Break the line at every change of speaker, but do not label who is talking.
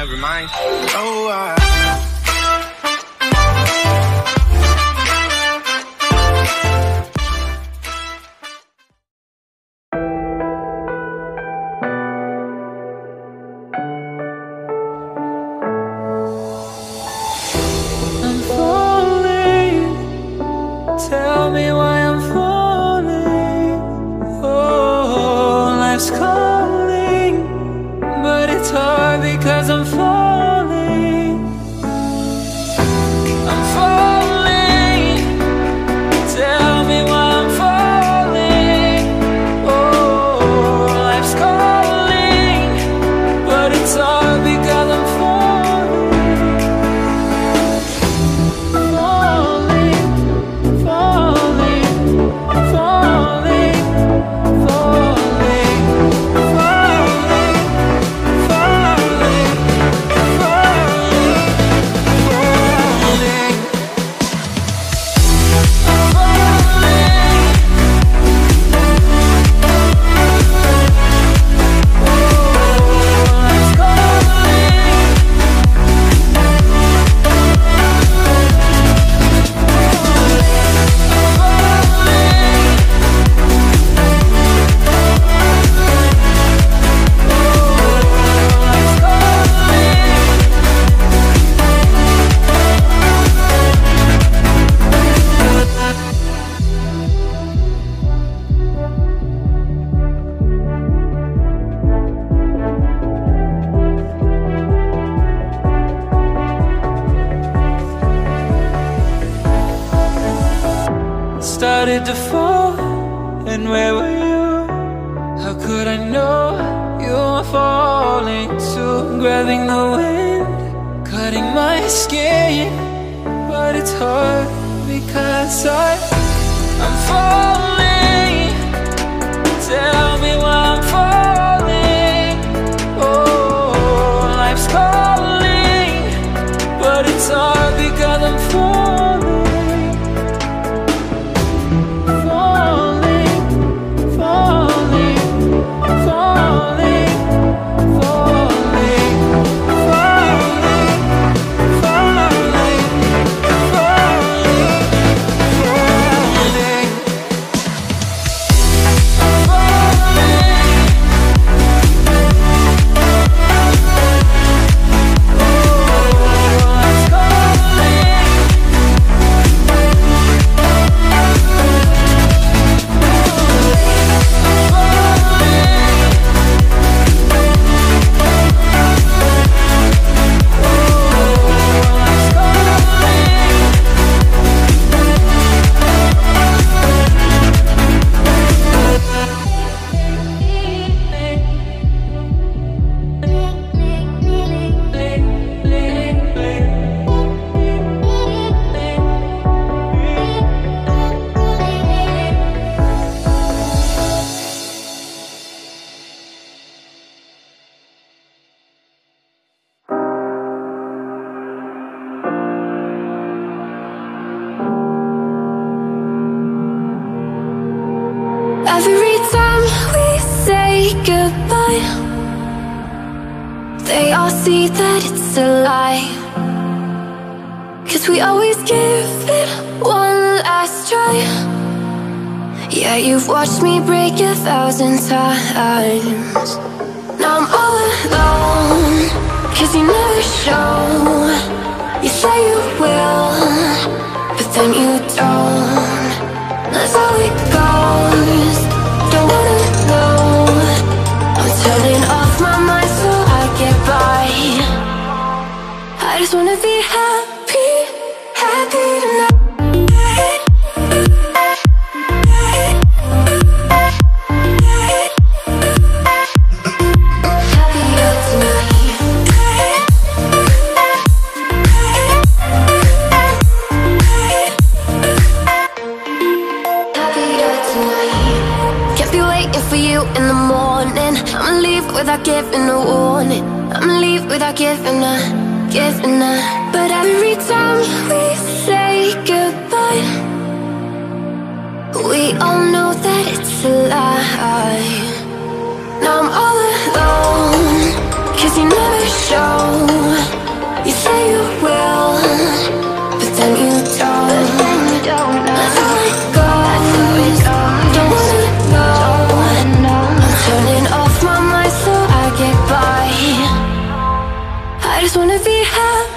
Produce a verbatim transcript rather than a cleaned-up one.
never mind. Oh, I
tell me why I'm falling. Oh, life's calling, but it's hard because I'm falling. I'm falling. Tell me why I'm falling. Oh, life's calling, but it's hard because I'm falling. Started to fall, and where were you? How could I know you were falling too? Grabbing the wind, cutting my skin, but it's hard because I, I'm falling. Tell me why I'm falling. Oh, life's calling, but it's hard because I'm falling.
Every time we say goodbye, they all see that it's a lie. 'Cause we always give it one last try. Yeah, you've watched me break a thousand times. Now I'm all alone, 'cause you never show. You say you will, but then you don't. That's how it goes. Don't wanna know. I'm turning off my mind so I get by. I just wanna be happy, happy tonight. Without giving a warning, I'ma leave without giving a, giving a. But every time we say goodbye, we all know that it's a lie. Now I'm all alone, 'cause 'cause you never show. You say you will, but then you don't. That's how it goes. Don't wanna know. I'm turning off my mind so I get by. I just wanna be happy.